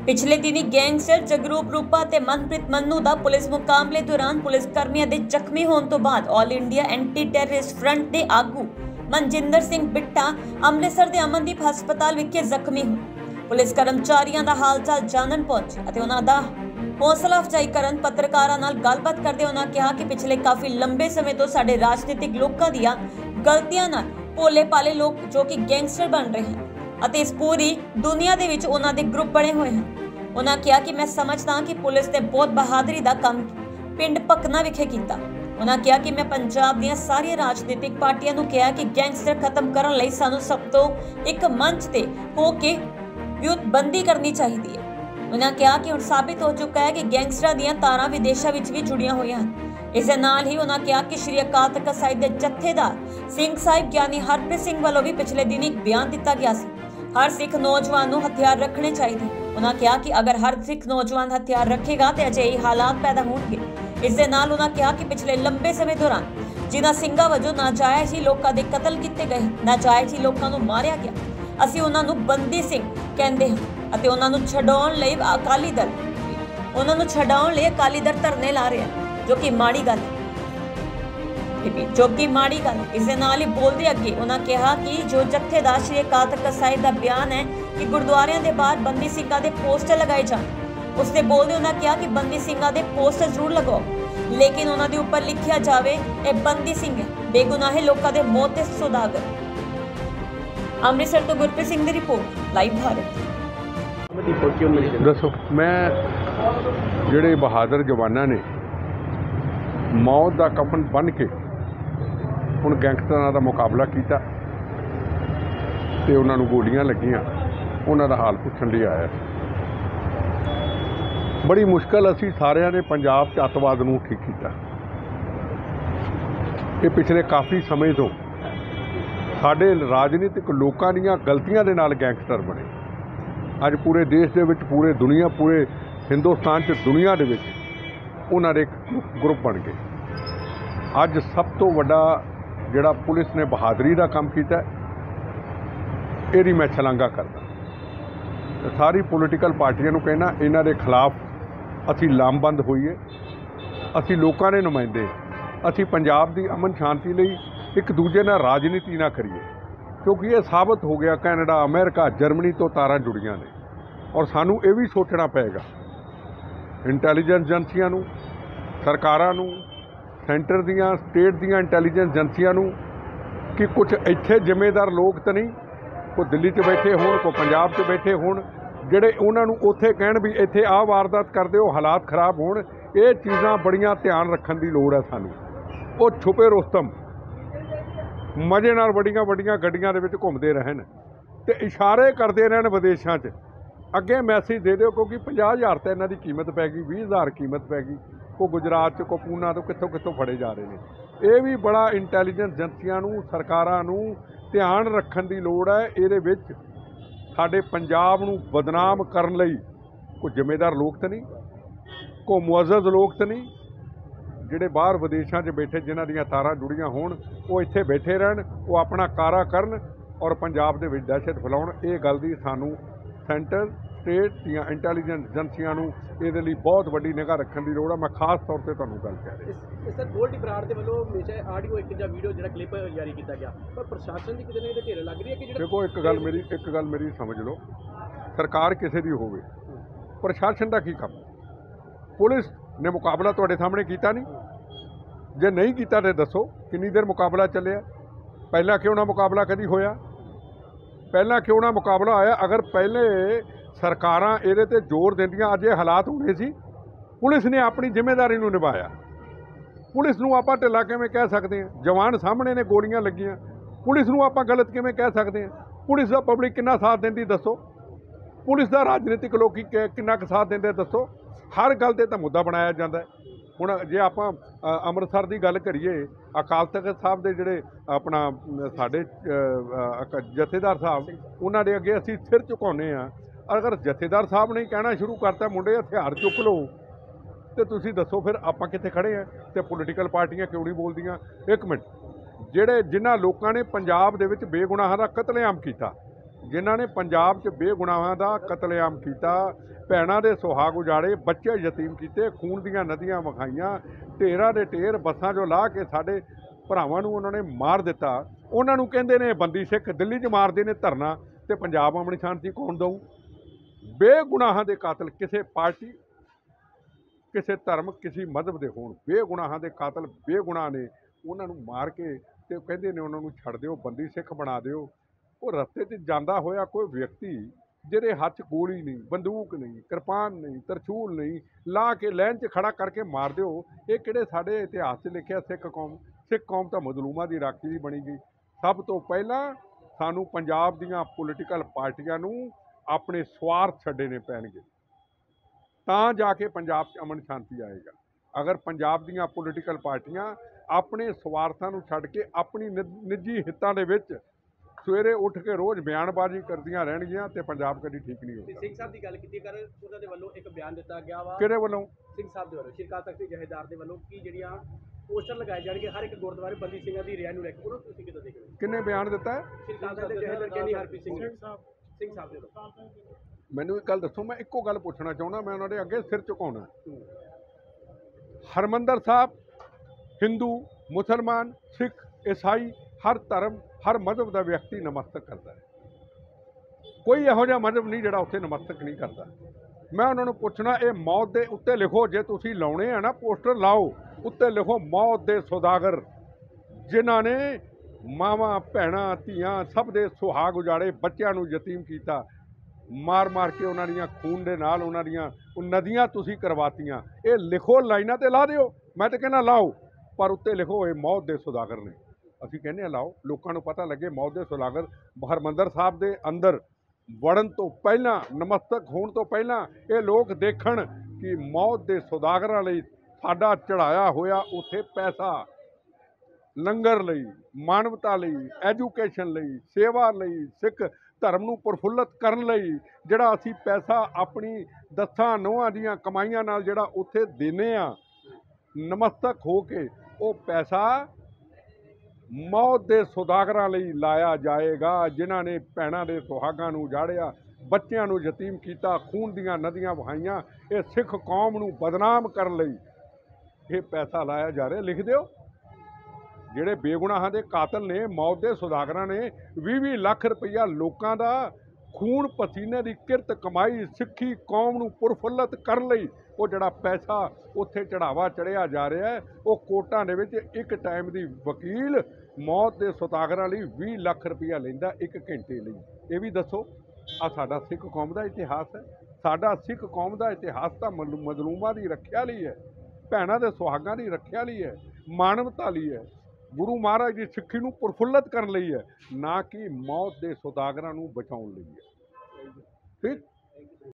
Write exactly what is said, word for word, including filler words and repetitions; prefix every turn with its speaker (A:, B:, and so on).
A: पिछले दिनी गैंगस्टर जगरूप रूपा ते मनप्रीत मन्नू दा पुलिस मुकाबले दौरान पुलिस कर्मियों के जख्मी होने तो बाद all India anti terrorist front के आगू मनजिंदर सिंह बिट्टा अमृतसर के अमनदीप हस्पताल विखे जख्मी हो। पुलिस कर्मचारियों का हाल चाल जानन पहुंचे और उन्हां दा हौसला अफजाई करन पत्रकारां नाल गलबात करदे उन्हां कहा कि पिछले काफ़ी लंबे समय तो साडे राजनीतिक लोकां दीयां गलतियां नाल भोले भाले लोग जो कि गैंगस्टर बन रहे हैं ਅਤੇ इस पूरी दुनिया ਦੇ ਵਿੱਚ ਉਹਨਾਂ ਦੇ ग्रुप बने हुए हैं। उन्होंने कहा कि मैं समझदा कि पुलिस ने बहुत बहादुरी का काम पिंड पकना विखे कीता। उन्होंने कहा कि मैं पंजाब ਦੀਆਂ ਸਾਰੀਆਂ राजनीतिक पार्टियां ਨੂੰ ਕਿਹਾ कि गैंगस्टर खत्म ਕਰਨ ਲਈ ਸਾਨੂੰ ਸਭ ਤੋਂ ਇੱਕ मंच ਤੇ ਹੋ ਕੇ ਵਿਉਂਤਬੰਦੀ ਕਰਨੀ ਚਾਹੀਦੀ ਹੈ। उन्होंने कहा कि ਹੁਣ ਸਾਬਿਤ ਹੋ ਚੁੱਕਾ ਹੈ कि ਗੈਂਗਸਟਰਾਂ ਦੀਆਂ ਤਾਰਾਂ ਵਿਦੇਸ਼ਾਂ ਵਿੱਚ ਵੀ ਜੁੜੀਆਂ ਹੋਈਆਂ ਹਨ। इस दे नाल ही उन्होंने कहा कि श्री अकाल तख्त साहिब के जत्थेदार सिंह साहिब ज्ञानी हरप्रीत सिंह वालों भी पिछले दिन एक बयान दिता गया सी हर सिख नौजवान को हथियार रखने चाहिए। उन्होंने कहा कि अगर हर सिख नौजवान हथियार रखेगा तो अजिहे हालात पैदा होंगे। इस दे नाल उन्होंने कहा कि पिछले लंबे समय दौरान जिन्हां सिंघां वजों नाजायज़ ही लोगों के कतल किए गए, नाजायज़ ही लोगों को मारिया गया, असीं उन्हां नूं बंदी सिंह कहते हैं अते उन्हां नूं छडाउण लई अकाली दल उन्हां नूं छडाउण लई अकाली दल धरने ला रहे हैं जो कि माड़ी गल जो कि माड़ी गल इस दे नाल ही बोलदे अगे उन्होंने कहा कि जो जत्थेदार श्री अकाल तख्त साहिब का बयान है कि गुरुद्वारियां दे बाहर बंदी सिंघां दे पोस्टर लगाए जाण, उससे बोलदे उन्होंने कहा कि बंदी सिंघां दे पोस्टर जरूर लगाओ लेकिन उन्होंने दे उपर लिखिया जावे ए बंदी सिंह है बेगुनाहे लोकां दे मौत दे सौदागर। अमृतसर तो गुरप्रीत सिंह दी रिपोर्ट लाइव भारत।
B: दसो मैं जिहड़े बहादुर जवानां ने मौत का कफन बन के हुण गैंगस्टरां का मुकाबला किया ते उन्हां नूं गोलियां लगियां, उन्हां दा हाल पुछण लई आया। बड़ी मुश्किल असीं सारिਆਂ ने पंजाब च अतवाद नूं ठीक कीता। ये पिछले काफ़ी समय तो साडे राजनीतिक लोकां दीयां गलतियां दे नाल गैंगस्टर बने। अज पूरे देश दे विच पूरे दुनिया पूरे हिंदुस्तान च दुनिया दे विच उन्हां दे ग्रुप बन गए। अज सब तो वड्डा जिहड़ा पुलिस ने बहादुरी का काम किया इहदी मैं छलांगा करदा। सारी पोलिटिकल पार्टियां नूं कहना इन्हां दे खिलाफ असीं लामबंद होईए, असीं लोकां दे नुमाइंदे, असीं पंजाब की अमन शांति लई एक दूजे नाल राजनीति ना करिए क्योंकि ये साबित हो गया कैनेडा अमेरिका जर्मनी तो तारां जुड़ियां ने और सानू ये भी सोचना पेगा इंटैलीजेंस एजेंसियां नूं सरकारां नूं सेंटर दियां स्टेट दियां इंटैलीजेंस एजेंसियां नूं कि कुछ इत्थे जिम्मेदार लोग तो नहीं कोई दिल्ली च बैठे होण कोई पंजाब च बैठे होण जिहड़े उन्हां नूं उत्थे कहण भी इत्थे आ वारदात कर दिओ हालात खराब होण। ये चीज़ां बड़ियां ध्यान रखण दी लोड़ है सानू। वो छुपे रुस्तम मजे नाल वड्डियां वड्डियां गड्डियां दे विच घुमदे रहन ते इशारे करदे रहन विदेशां च अगे मैसेज दे दिओ क्योंकि पचास हज़ार तो इन्हां दी कीमत पै गई, बीस हज़ार कीमत पै गई, को गुजरात च को पूना तो कित्थों कित्थों फड़े जा रहे हैं। ये भी बड़ा इंटैलीजेंस एजेंसियां नूं सरकारां नूं ध्यान रखण दी लोड़ है। इहदे विच साडे पंजाब नूं बदनाम करन लई कोई जिम्मेदार लोग तो नहीं, कोई मुअज़्ज़ज़ लोग तो नहीं जिहड़े बाहर विदेशों च बैठे जिन्हां दीयां तारां जुड़ियां होण वो इत्थे बैठे रहन, वो अपना कारा करन और पंजाब दे विच दहशत फैलाउण। ये गल दी सानू सेंटर स्टेट दीयां इंटैलीजेंस एजेंसियां नूं इहदे लई बहुत वड्डी निगाह रखण दी लोड़ है। मैं खास तौर पर तुहानूं गल कह रिहा
C: सर गोल्डी बराड़ दे वल्लों हमेशा आडियो एक जां वीडियो जिहड़ा क्लिप जारी किया गया पर प्रशासन दी किते ना किते ढेर लग रही है कि
B: देखो एक गल मेरी एक गल मेरी समझ लो सरकार किसी दी होवे प्रशासन दा की काम पुलिस ने मुकाबला तुहाडे सामने कीता नहीं जे नहीं कीता तो दसो किन्नी देर मुकाबला चलिया पहला क्यों ना मुकाबला कदी होया पहला क्यों ना मुकाबला आया अगर पहले सरकारां इहदे ते जोर दिंदियां अज ये हालात होने सी। पुलिस ने अपनी जिम्मेदारी नूं निभाया। पुलिस नूं आपां ढिल्ला किवें कह सकते हैं, जवान सामने ने गोलियां लगियां, पुलिस नूं आपां गलत किवें कह सकते हैं। पुलिस दा पब्लिक किन्ना साथ दिंदी दसो, पुलिस दा राजनीतिक लोकी किन्ना क साथ दिंदे दसो। हर गल ते तां मुद्दा बनाया जांदा है। हुण जे आपां अमृतसर की गल करिए अकाल तख्त साहब के जिहड़े अपना साडे जथेदार साहब उन्हां दे अगे असीं सिर झुकाउने आ। अगर जथेदार साहब ने कहना शुरू करता मुंडे हथियार चुक लो तो तुसीं दसो फिर आपां कित्थे खड़े हैं ते पोलिटिकल पार्टियां क्यों नहीं बोलदियां। एक मिनट जिहड़े जिन्हां लोकां ने पंजाब दे विच बेगुनाहां दा कतलेआम कीता ਜਿਨ੍ਹਾਂ ਨੇ ਪੰਜਾਬ 'ਚ ਬੇਗੁਨਾਹਾਂ ਦਾ ਕਤਲੇਆਮ ਕੀਤਾ, ਭੈਣਾਂ ਦੇ ਸੁਹਾਗ ਉਜਾੜੇ, ਬੱਚੇ ਯਤੀਮ ਕੀਤੇ, ਖੂਨ ਦੀਆਂ ਨਦੀਆਂ ਵਹਾਈਆਂ, ਢੇਰਾਂ ਦੇ ਢੇਰ ਬੱਸਾਂ 'ਚੋਂ ਲਾਹ ਕੇ ਸਾਡੇ ਭਰਾਵਾਂ ਨੂੰ ਉਹਨਾਂ ਨੇ ਮਾਰ ਦਿੱਤਾ। ਉਹਨਾਂ ਨੂੰ ਕਹਿੰਦੇ ਨੇ ਬੰਦੀ ਸਿੱਖ, ਦਿੱਲੀ 'ਚ ਮਾਰਦੇ ਨੇ ਧਰਨਾ, ਤੇ ਪੰਜਾਬ ਅਮਨ ਸ਼ਾਂਤੀ ਕੌਣ ਦਊ? ਬੇਗੁਨਾਹਾਂ ਦੇ ਕਾਤਲ ਕਿਸੇ ਪਾਰਟੀ, ਕਿਸੇ ਧਰਮ, ਕਿਸੇ ਮਜ਼ਹਬ ਦੇ ਹੋਣ, ਬੇਗੁਨਾਹਾਂ ਦੇ ਕਾਤਲ ਬੇਗੁਨਾਹ ਨੇ, ਉਹਨਾਂ ਨੂੰ ਮਾਰ ਕੇ ਤੇ ਕਹਿੰਦੇ ਨੇ ਉਹਨਾਂ ਨੂੰ ਛੱਡ ਦਿਓ, ਬੰਦੀ ਸਿੱਖ ਬਣਾ ਦਿਓ। ਉਹ ਰਸਤੇ 'ਚ ਜਾਂਦਾ ਹੋਇਆ ਕੋਈ ਵਿਅਕਤੀ ਜਿਹਦੇ ਹੱਥ 'ਚ ਗੋਲੀ ਨਹੀਂ, ਬੰਦੂਕ ਨਹੀਂ, ਕਿਰਪਾਨ ਨਹੀਂ, ਤਰਛੂਲ ਨਹੀਂ, ਲਾ ਕੇ ਲਾਈਨ 'ਚ ਖੜਾ ਕਰਕੇ ਮਾਰ ਦਿਓ। ਇਹ ਕਿਹੜੇ ਸਾਡੇ ਇਤਿਹਾਸ 'ਚ ਲਿਖਿਆ ਸਿੱਖ ਕੌਮ? ਸਿੱਖ ਕੌਮ ਤਾਂ ਮਜ਼ਲੂਮਾਂ ਦੀ ਰਾਖੀ ਦੀ ਬਣੀ ਗਈ। ਸਭ ਤੋਂ ਪਹਿਲਾਂ ਸਾਨੂੰ ਪੰਜਾਬ ਦੀਆਂ ਪੋਲੀਟੀਕਲ ਪਾਰਟੀਆਂ ਨੂੰ ਆਪਣੇ ਸਵਾਰਥ ਛੱਡਣੇ ਪੈਣਗੇ, ਤਾਂ ਜਾ ਕੇ ਪੰਜਾਬ 'ਚ ਅਮਨ ਸ਼ਾਂਤੀ ਆਏਗਾ। ਅਗਰ ਪੰਜਾਬ ਦੀਆਂ ਪੋਲੀਟੀਕਲ ਪਾਰਟੀਆਂ ਆਪਣੇ ਸਵਾਰਥਾਂ ਨੂੰ ਛੱਡ ਕੇ ਆਪਣੀ ਨਿੱਜੀ ਹਿੱਤਾਂ ਦੇ ਵਿੱਚ ਸਵੇਰੇ ਉੱਠ ਕੇ ਰੋਜ਼ ਬਿਆਨਬਾਜ਼ੀ ਕਰਦੀਆਂ ਰਹਿਣਗੀਆਂ ਤੇ ਪੰਜਾਬ ਕਦੀ ਠੀਕ ਨਹੀਂ ਹੋਊਗਾ।
C: ਸਿੰਘ ਸਾਹਿਬ ਦੀ ਗੱਲ ਕੀਤੀ ਕਰ, ਉਹਨਾਂ ਦੇ ਵੱਲੋਂ ਇੱਕ ਬਿਆਨ ਦਿੱਤਾ ਗਿਆ ਵਾ,
B: ਕਿਹੜੇ ਵੱਲੋਂ?
C: ਸਿੰਘ ਸਾਹਿਬ ਦੇ ਵੱਲੋਂ, ਸ਼੍ਰੀ ਅਕਾਲ ਤਖਤ ਦੇ ਜਥੇਦਾਰ ਦੇ ਵੱਲੋਂ, ਕਿ ਜਿਹੜੀਆਂ ਪੋਸਟਰ ਲਗਾਏ ਜਾਣਗੇ ਹਰ ਇੱਕ ਗੁਰਦੁਆਰੇ ਬੰਦੀ ਸਿੰਘਾਂ ਦੀ ਰਿਹਾਈ ਨੂੰ ਲੈ ਕੇ, ਉਹਨੂੰ ਤੁਸੀਂ ਕਿੱਦਾਂ ਦੇਖਦੇ ਹੋ?
B: ਕਿੰਨੇ ਬਿਆਨ ਦਿੱਤਾ ਹੈ?
C: ਸ਼੍ਰੀ ਅਕਾਲ ਤਖਤ ਦੇ ਜਥੇਦਾਰ ਗਿਆਨੀ ਹਰਪ੍ਰੀਤ ਸਿੰਘ ਸਾਹਿਬ ਸਿੰਘ ਸਾਹਿਬ ਦੇ ਵੱਲੋਂ।
B: ਮੈਨੂੰ ਇੱਕ ਗੱਲ ਦੱਸੋ, ਮੈਂ ਇੱਕੋ ਗੱਲ ਪੁੱਛਣਾ ਚਾਹੁੰਦਾ, ਮੈਂ ਉਹਨਾਂ ਦੇ ਅੱਗੇ ਸਿਰ ਝੁਕਾਉਣਾ। ਹਰਿਮੰਦਰ ਸਾਹਿਬ ਹਿੰਦੂ, ਮੁਸਲਮਾਨ, ਸਿੱਖ, ਈਸਾਈ, ਹਰ ਧਰਮ, ਹਰ ਮਜ਼ਹਬ ਦਾ ਵਿਅਕਤੀ ਨਮਸਤਕ ਕਰਦਾ ਹੈ। ਕੋਈ ਇਹੋ ਜਿਹਾ ਮਜ਼ਹਬ ਨਹੀਂ ਜਿਹੜਾ ਉੱਥੇ ਨਮਸਤਕ ਨਹੀਂ ਕਰਦਾ। ਮੈਂ ਉਹਨਾਂ ਨੂੰ ਪੁੱਛਣਾ, ਇਹ ਮੌਤ ਦੇ ਉੱਤੇ ਲਿਖੋ, ਜੇ ਤੁਸੀਂ ਲਾਉਣੇ ਆ ਨਾ ਪੋਸਟਰ ਲਾਓ, ਉੱਤੇ ਲਿਖੋ ਮੌਤ ਦੇ ਸੌਦਾਗਰ, ਜਿਨ੍ਹਾਂ ਨੇ ਮਾਵਾਂ, ਭੈਣਾਂ, ਧੀਆਂ ਸਭ ਦੇ ਸੁਹਾਗ ਉਜਾੜੇ, ਬੱਚਿਆਂ ਨੂੰ ਯਤੀਮ ਕੀਤਾ, ਮਾਰ ਮਾਰ ਕੇ ਉਹਨਾਂ ਦੀਆਂ ਖੂਨ ਦੇ ਨਾਲ ਉਹਨਾਂ ਦੀਆਂ ਉਹ ਨਦੀਆਂ ਤੁਸੀਂ ਕਰਵਾਤੀਆਂ। ਇਹ ਲਿਖੋ, ਲਾਈਨਾਂ ਤੇ ਲਾ ਦਿਓ, ਮੈਂ ਤਾਂ ਕਹਿੰਦਾ ਲਾਓ, ਪਰ ਉੱਤੇ ਲਿਖੋ ਇਹ ਮੌਤ ਦੇ ਸੌਦਾਗਰ ਨੇ। ਅਸੀਂ ਕਹਿੰਦੇ ਹਾਂ ਲਾਓ, ਲੋਕਾਂ ਨੂੰ ਪਤਾ ਲੱਗੇ ਮੌਤ ਦੇ ਸੌਦਾਗਰ। ਹਰਿਮੰਦਰ ਸਾਹਿਬ ਦੇ ਅੰਦਰ ਵੜਨ ਤੋਂ ਪਹਿਲਾਂ, ਨਮਸਤਕ ਹੋਣ ਤੋਂ ਪਹਿਲਾਂ ਇਹ ਲੋਕ ਦੇਖਣ ਕਿ ਮੌਤ ਦੇ ਸੌਦਾਗਰਾਂ ਲਈ ਸਾਡਾ ਚੜਾਇਆ ਹੋਇਆ ਉੱਥੇ ਪੈਸਾ ਲੰਗਰ ਲਈ, ਮਾਨਵਤਾ ਲਈ, ਐਜੂਕੇਸ਼ਨ ਲਈ, ਸੇਵਾ ਲਈ, ਸਿੱਖ ਧਰਮ ਨੂੰ ਪ੍ਰਫੁੱਲਤ ਕਰਨ ਲਈ ਜਿਹੜਾ ਅਸੀਂ ਪੈਸਾ ਆਪਣੀ ਦਸਾਂ ਨੋਹਾਂ ਦੀਆਂ ਕਮਾਈਆਂ ਨਾਲ ਜਿਹੜਾ ਉੱਥੇ ਦਿੰਦੇ ਹਾਂ, ਨਮਸਤਕ ਹੋ ਕੇ, ਉਹ ਪੈਸਾ ਮੌਤ ਦੇ ਸੌਦਾਗਰਾਂ ਲਈ ਲਾਇਆ ਜਾਏਗਾ, ਜਿਨ੍ਹਾਂ ਨੇ ਭੈਣਾਂ ਦੇ ਸੁਹਾਗਾਂ ਨੂੰ ਉਜਾੜਿਆ, ਬੱਚਿਆਂ ਨੂੰ ਯਤੀਮ ਕੀਤਾ, ਖੂਨ ਦੀਆਂ ਨਦੀਆਂ ਵਹਾਈਆਂ। ਇਹ ਸਿੱਖ ਕੌਮ ਨੂੰ ਬਦਨਾਮ ਕਰਨ ਲਈ ਇਹ ਪੈਸਾ ਲਾਇਆ ਜਾ ਰਿਹਾ। ਲਿਖ ਦਿਓ, ਜਿਹੜੇ ਬੇਗੁਨਾਹਾਂ ਦੇ ਕਾਤਲ ਨੇ, ਮੌਤ ਦੇ ਸੌਦਾਗਰਾਂ ਨੇ ਵੀਹ ਵੀਹ ਲੱਖ ਰੁਪਈਆ ਲੋਕਾਂ ਦਾ ਖੂਨ ਪਸੀਨੇ ਦੀ ਕਿਰਤ ਕਮਾਈ ਸਿੱਖੀ ਕੌਮ ਨੂੰ ਪ੍ਰਫੁੱਲਤ ਕਰਨ ਲਈ ਉਹ ਜਿਹੜਾ ਪੈਸਾ ਉੱਥੇ ਚੜਾਵਾ ਚੜਿਆ ਜਾ ਰਿਹਾ ਹੈ, ਉਹ ਕੋਰਟਾਂ ਦੇ ਵਿੱਚ ਇੱਕ ਟਾਈਮ ਦੀ ਵਕੀਲ ਮੌਤ ਦੇ ਸੌਦਾਗਰਾਂ ਲਈ ਵੀਹ ਲੱਖ ਰੁਪਈਆ ਲੈਂਦਾ ਇੱਕ ਘੰਟੇ ਲਈ। ਇਹ ਵੀ ਦੱਸੋ, ਆ ਸਾਡਾ ਸਿੱਖ ਕੌਮ ਦਾ ਇਤਿਹਾਸ ਹੈ। ਸਾਡਾ ਸਿੱਖ ਕੌਮ ਦਾ ਇਤਿਹਾਸ ਤਾਂ ਮਜ਼ਲੂਮਾਂ ਦੀ ਰੱਖਿਆ ਲਈ ਹੈ, ਭੈਣਾਂ ਦੇ ਸੁਹਾਗਾਂ ਦੀ ਰੱਖਿਆ ਲਈ ਹੈ, ਮਾਨਵਤਾ ਲਈ ਹੈ, ਗੁਰੂ ਮਹਾਰਾਜ ਦੀ ਸਿੱਖੀ ਨੂੰ ਪ੍ਰਫੁੱਲਤ ਕਰਨ ਲਈ ਹੈ, ਨਾ ਕਿ ਮੌਤ ਦੇ ਸੌਦਾਗਰਾਂ ਨੂੰ ਬਚਾਉਣ ਲਈ ਹੈ। ਠੀਕ।